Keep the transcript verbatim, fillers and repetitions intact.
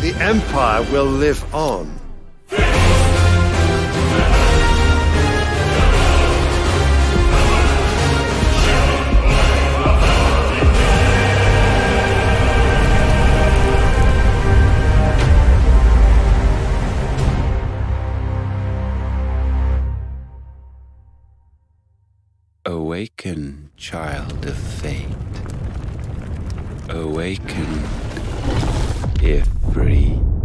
the Empire will live on. Awaken, child of fate. Awaken, if free.